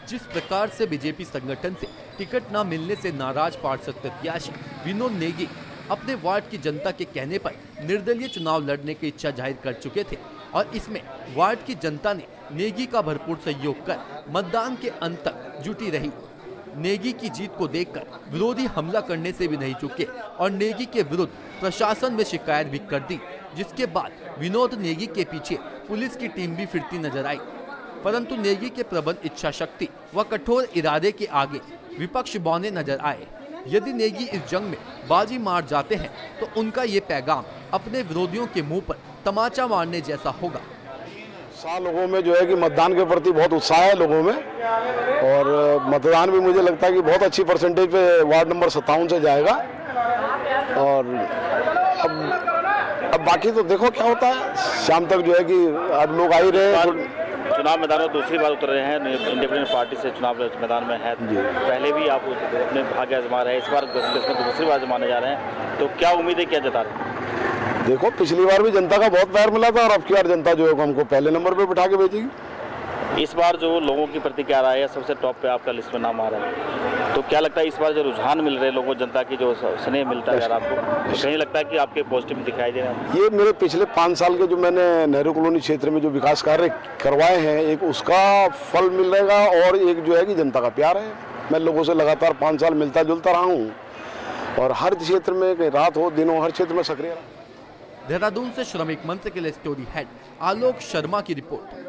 जिस प्रकार से बीजेपी संगठन से टिकट न मिलने से नाराज पार्षद प्रत्याशी विनोद नेगी अपने वार्ड की जनता के कहने पर निर्दलीय चुनाव लड़ने की इच्छा जाहिर कर चुके थे और इसमें वार्ड की जनता ने नेगी का भरपूर सहयोग कर मतदान के अंत तक जुटी रही। नेगी की जीत को देखकर विरोधी हमला करने से भी नहीं चुके और नेगी के विरुद्ध प्रशासन में शिकायत भी कर दी, जिसके बाद विनोद नेगी के पीछे पुलिस की टीम भी फिरती नजर आई। परंतु नेगी के प्रबल इच्छा शक्ति व कठोर इरादे के आगे विपक्ष बौने नजर आए। यदि नेगी इस जंग में बाजी मार जाते हैं तो उनका ये पैगाम अपने विरोधियों के मुंह पर तमाचा मारने जैसा होगा। लोगों में जो है कि मतदान के प्रति बहुत उत्साह है लोगों में, और मतदान भी मुझे लगता है कि बहुत अच्छी परसेंटेज पे वार्ड नंबर 57 से जाएगा। और अब बाकी तो देखो क्या होता है, शाम तक जो है कि अब लोग आ ही रहे। चुनाव मैदान में दूसरी बार उतर रहे हैं, इंडिपेंडेंट पार्टी से चुनाव मैदान में है। पहले भी आप अपने भाग्य आजमा रहे हैं, इस बार दूसरी बार आजमाने जा रहे हैं, तो क्या उम्मीदें क्या जता रहे हैं? देखो, पिछली बार भी जनता का बहुत प्यार मिला था और अब की बार जनता जो है हमको पहले नंबर पे बिठा के भेजेगी। इस बार जो लोगों की प्रतिक्रिया आ रहा है, सबसे टॉप पे आपका लिस्ट में नाम आ रहा है, तो क्या लगता है इस बार जो रुझान मिल रहे हैं लोगों जनता की जो स्नेह मिलता है आपको, तो कहीं लगता है कि आपके पॉजिटिव दिखाई दे रहे हैं? ये मेरे पिछले 5 साल के जो मैंने नेहरू कॉलोनी क्षेत्र में जो विकास कार्य करवाए हैं, एक उसका फल मिलेगा और एक जो है कि जनता का प्यार है। मैं लोगों से लगातार 5 साल मिलता जुलता रहा हूँ और हर क्षेत्र में, कहीं रात हो दिन हो, हर क्षेत्र में सक्रिय रहा। देहरादून से श्रमिक मंत्र के लिए स्टोरी हेड आलोक शर्मा की रिपोर्ट।